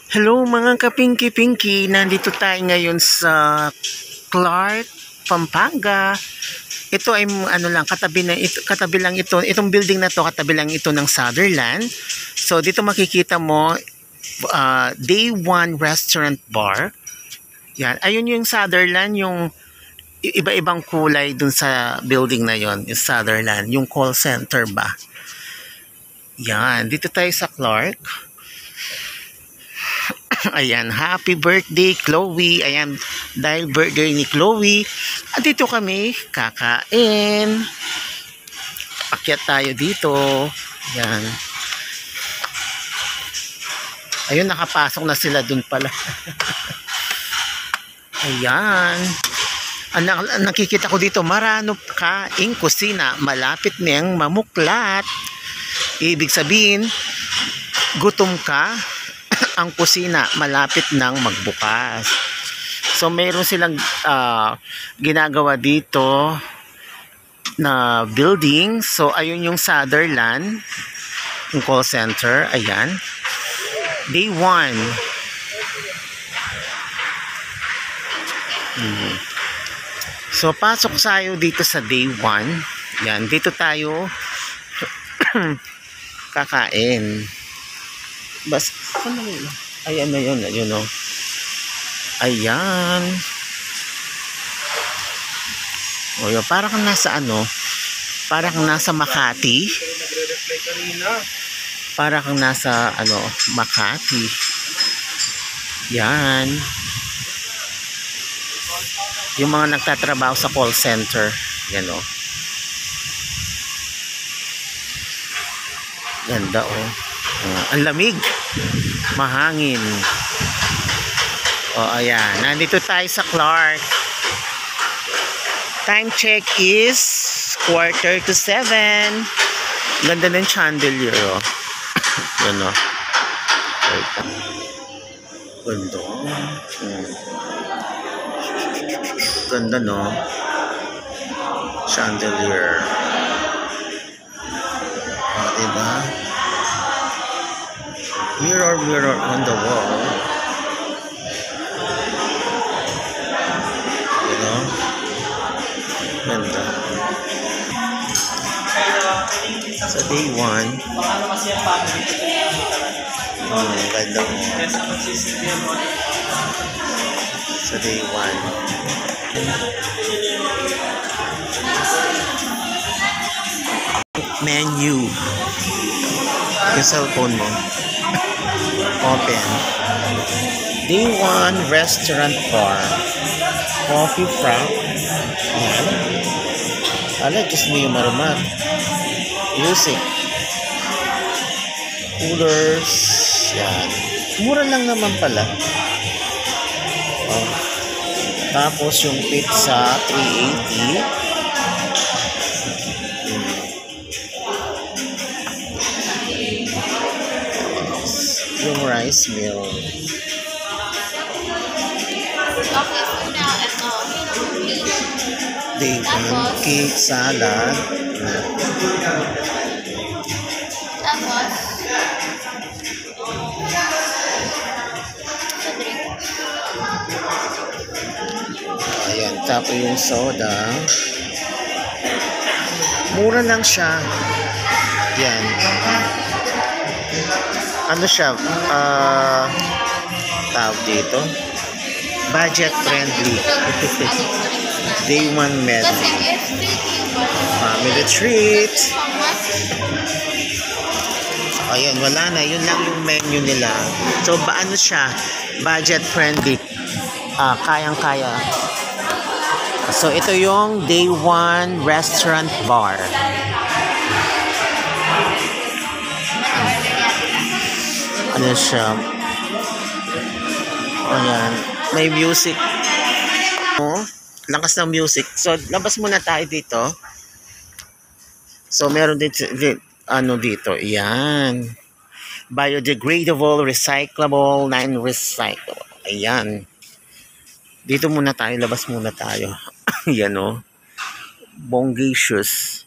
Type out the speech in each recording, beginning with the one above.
Hello mga kapingki-pinki, nandito tayo ngayon sa Clark, Pampanga. Ito ay katabi lang ito, itong building na to katabi lang ito ng Sutherland. So dito makikita mo Day One Restaurant Bar. Yan, ayun yung Sutherland, yung iba-ibang kulay dun sa building na yon, yung Sutherland, yung call center ba. Yan, dito tayo sa Clark. Ayan, happy birthday Chloe. Ayan, dahil birthday ni Chloe, dito kami kakain. Akyat tayo dito. Ayan. Ayun, nakapasok na sila dun pala. Ayan. Ang nakikita ko dito, Marano Kaing Kusina. Malapit niyang mamuklat. Ibig sabihin, gutom ka, ang kusina malapit nang magbukas. So mayroon silang ginagawa dito na building. So ayun yung Sutherland, yung call center. Ayan, Day One. So pasok tayo dito sa Day One. Yan, dito tayo kakain. Bas, ayan na yun, ayun o. Ayan. O yun, para kang nasa para kang nasa Makati. Para kang nasa Makati. Yan. Yung mga nagtatrabaho sa call center. Yan o. Ganda o. Ang lamig, mahangin. Ayan, nandito tayo sa Clark. Time check is 6:45. Ganda ng chandelier yan o. Ganda. Ganda no, chandelier. Diba? Mirror on the wall. You know? Ganda. Sa Day One. Ganda mo. Sa Day One. Menu. Yung cellphone mo. Open. Day One Restaurant Bar. Coffee frap. Ayan. Ala, just me yung marumar. Music. Coolers. Yan. Mura lang naman pala. Tapos yung pizza, 380. Yung rice meal. Day One cake, salad. Ayan, tapos yung soda. Mura lang siya. Yan. Ano siya? Tawag dito. Budget friendly. Day One medley. Family treat. Ayan, wala na. Yun lang yung menu nila. So, ano siya? Budget friendly. Kayang-kaya. So, ito yung Day One Restaurant Bar. Ano siya? Ayan. May music. Lakas ng music. So, labas muna tayo dito. So, meron dito, dito. Ayan. Biodegradable, recyclable, non-recyclable. Ayan. Dito muna tayo. Labas muna tayo. Ayan o. Bongacious.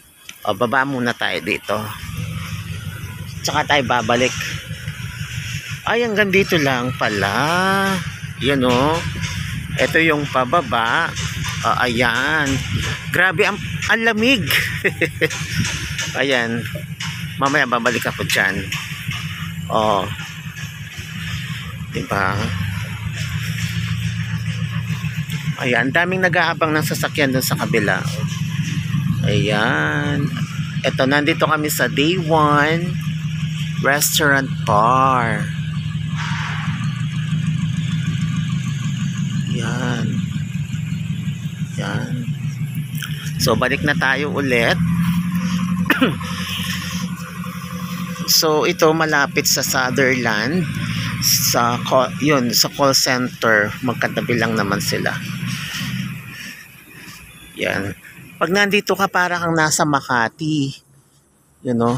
Baba muna tayo dito. Tsaka tayo babalik. Ay, hanggang dito lang pala. Yan o. Ito yung pababa. Ayan. Grabe, ang lamig. Ayan. Mamaya babalik ako dyan. Oh. Diba? Ayan. Daming nag-aabang ng sasakyan dun sa kabila. Ayan. Ito, nandito kami sa Day 1 Restaurant Bar. Yan. Yan. So, balik na tayo ulit. So, ito malapit sa Sutherland. Sa call center. Magkatabi lang naman sila. Yan. Pag nandito ka, para kang nasa Makati. You know?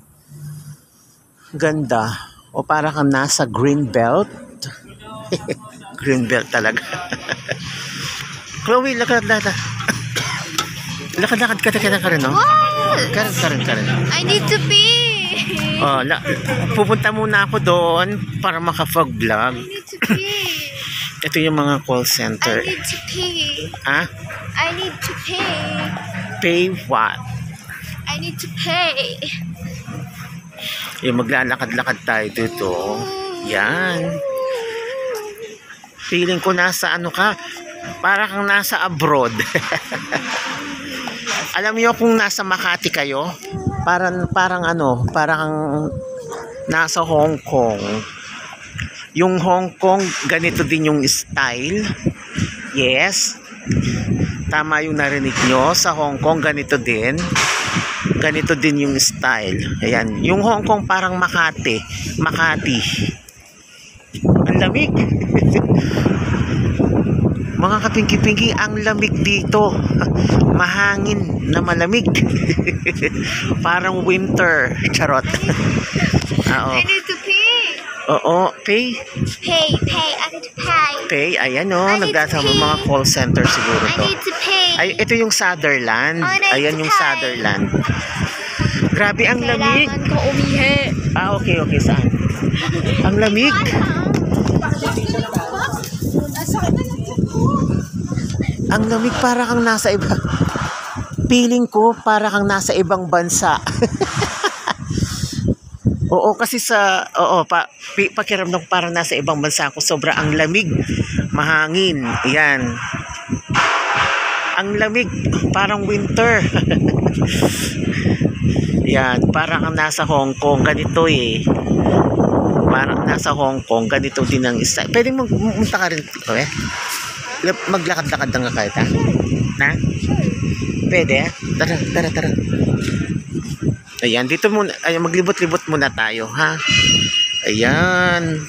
Ganda. O para kang nasa Greenbelt. Greenbelt talaga. Chloe, lakad-lakad. Lakad-lakad ka rin, no? Karin. I need to pee. Oh, pupunta muna ako doon para maka-vlog. I need to pee. Ito yung mga call center. I need to pee. Ha? I need to pay. Pay what? I need to pay. Yung maglalakad-lakad tayo dito. Yan. Feeling ko nasa ano ka, para kang nasa abroad. Alam niyo kung nasa Makati kayo, parang nasa Hong Kong. Yung Hong Kong, ganito din yung style. Yes. Tama yung narinig nyo. Sa Hong Kong, ganito din. Ganito din yung style. Ayan. Yung Hong Kong parang Makati. Ang lamig. Mga kapingki-pingki, ang lamig dito. Mahangin na malamig. Parang winter. Charot. I need to pee. Oo, pay. Pay. I need to pay. Pay, ayan o. I need to Nagkasama pay. mga call center siguro I to. need to pay. Ay, ito yung Sutherland. I need Ayan to yung pay. Sutherland. Grabe, ang lamig. Kailangan ko umihi. Okay, saan? Ang lamig. Ang lamig, para kang nasa iba. Feeling ko para kang nasa ibang bansa. Oo, kasi pakiramdam ko parang nasa ibang bansa ako. Sobra ang lamig. Mahangin. Ayan. Ang lamig. Parang winter. Yan. Parang nasa Hong Kong. Ganito eh. Parang nasa Hong Kong. Ganito din ang isa. Pwede magpunta ka rin. Okay? Maglakad-lakad lang ka kahit, ha? Na? Pwede, ha? Tara. Ayan, dito muna. Ayan, maglibot-libot muna tayo, ha? Ayan.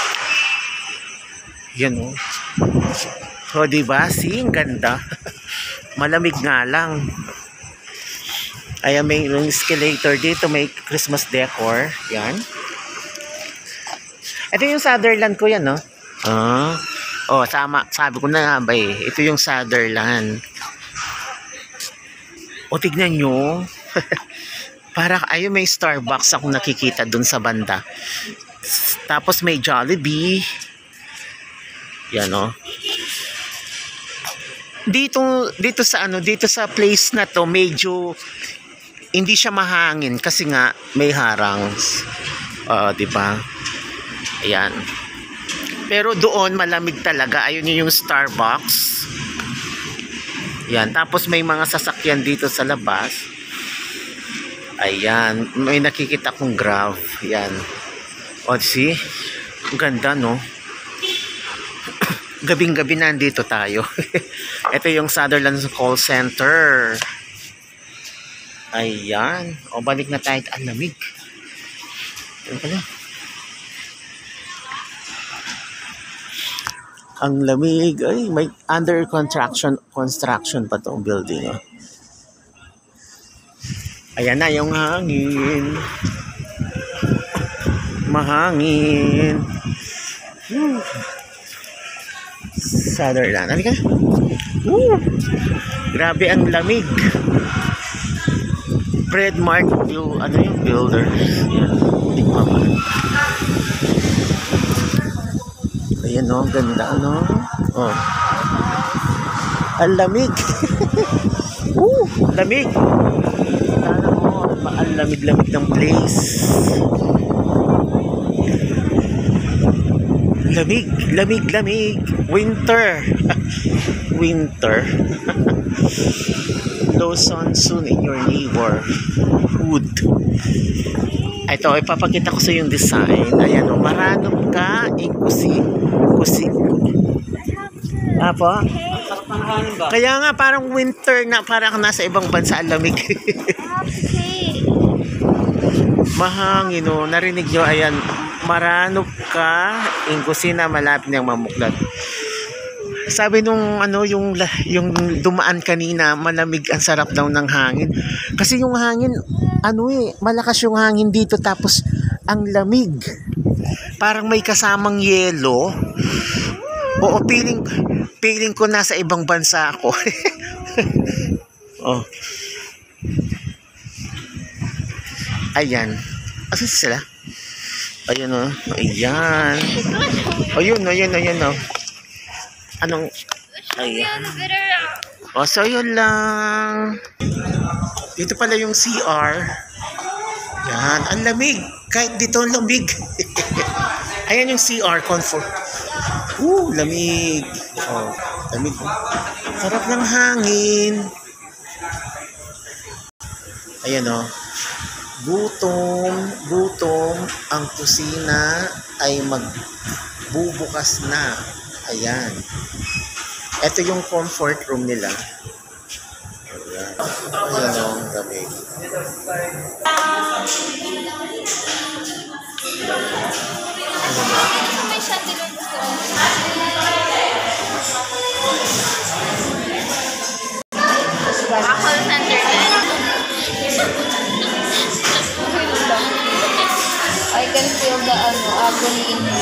Yan, oh. So, diba? See, ang ganda. Malamig nga lang. Ayan, may escalator dito. May Christmas decor. Yan. Ito yung Sutherland ko yan, no? Sama. Sabi ko na nga ba eh. Ito yung Sutherland. O, tignan nyo. Para, ayun, may Starbucks akong nakikita dun sa banda. Tapos may Jollibee. Yan, o. Dito sa place na to, medyo hindi siya mahangin kasi nga may harang. Diba? Ayan. Pero doon malamig talaga. Ayun yung Starbucks. Yan. Tapos may mga sasakyan dito sa labas. Ayan. May nakikita kong Grab. Yan. O, see? Ang ganda, no? Gabing-gabi nandito tayo. Ito yung Sutherland Call Center. Ayan. O, balik na tayo. Ang lamig. Ayan pala. Ang lamig. Ay, may under construction pa tong building. Oh. Ayan na yung hangin. Mahangin. Sutherland. Halika. Grabe ang lamig. Fred Mart, ano yung builder? Yan. Ayan o, ganda ano. Oh. Ang lamig. Lamig. Sana mo, ang lamig-lamig ng place. Lamig, lamig, lamig. Winter. Winter. Low sun soon in your neighborhood. Ito, ipapakita ko sa yung design. Ayan o, maranong ka in kusing. Apo? Kaya nga, parang winter na, parang nasa ibang bansa, ang lamig. Mahangin o, narinig nyo, ayan, maranong ka in kusina, malapit niyang mamuklat. Sabi nung ano yung dumaan kanina, malamig, ang sarap daw ng hangin. Kasi yung hangin ano malakas yung hangin dito tapos ang lamig. Parang may kasamang yelo. Oo, feeling ko nasa ibang bansa ako. Oh. Ayan. Asan sila? Ayan o. Ayan. Ayun o. Anong, ayan. O, so yun lang. Dito pala yung CR. Yan, ang lamig. Kahit dito ang lamig. Ayan yung CR, comfort. Lamig. Oh, lamig. Sarap ng hangin. Ayan o. Gutom. Ang kusina ay magbubukas na. Ayan. Ito yung comfort room nila. Ayan. Ayan o, lamig. May chandelier gusto ko. Call center din. I can feel the agony in you.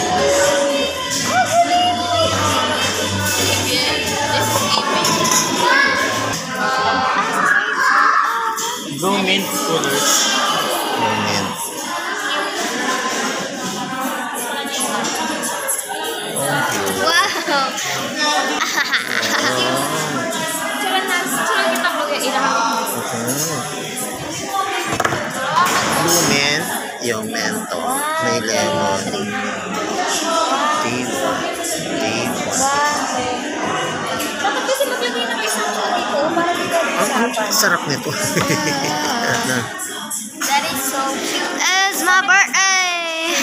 Go mint colors. Mint. Wow! Tsura kita mag-iirang. Blue mint, yung mento. May lemon. Diba? Bakit kasi maglagay na kayo sa dito? Para dito Ang sarap nito. That is so cute. It's my birthday!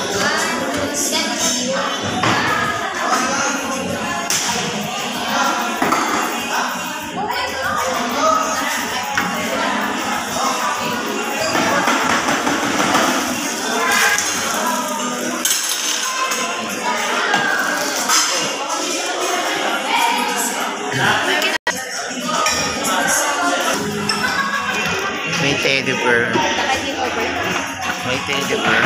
May teddy bear. May teddy bear.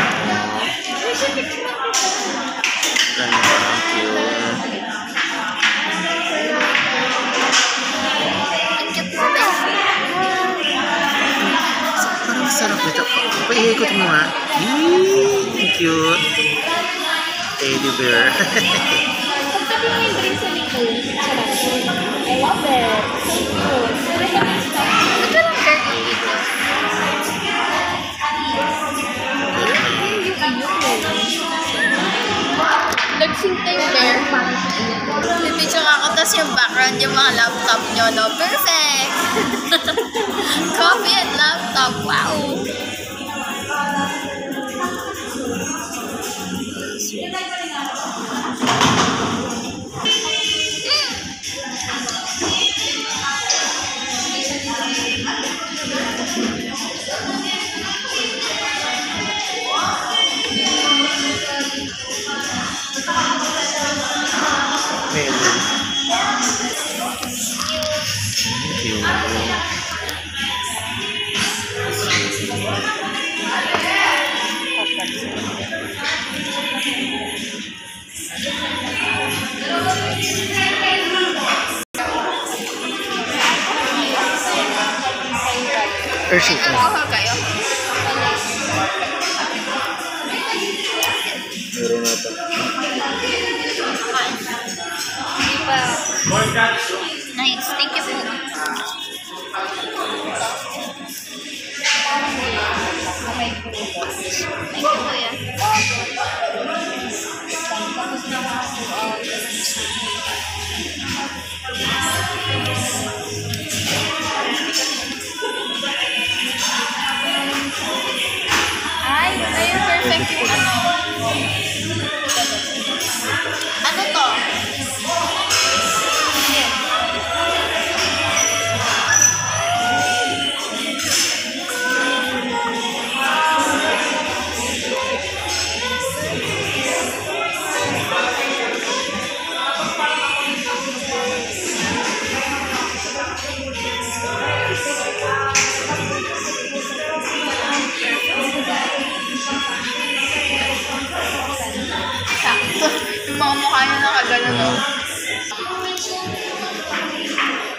Ganda. Cute. Parang sarap nito. Paikot mo nga. Cute. Teddy bear. I love it. Nagsintay bear. Pipicture ako, tapos yung background, yung mga laptop nyo, no? Perfect! Coffee and laptop, wow! Hershey. Alcohol kayo? Meron na ito. Nice. Thank you po. Thank you, kuya. Ay, ayun, perfect yung ano. Ano to? Sakto. Yung mga mukha niya nakagano, no?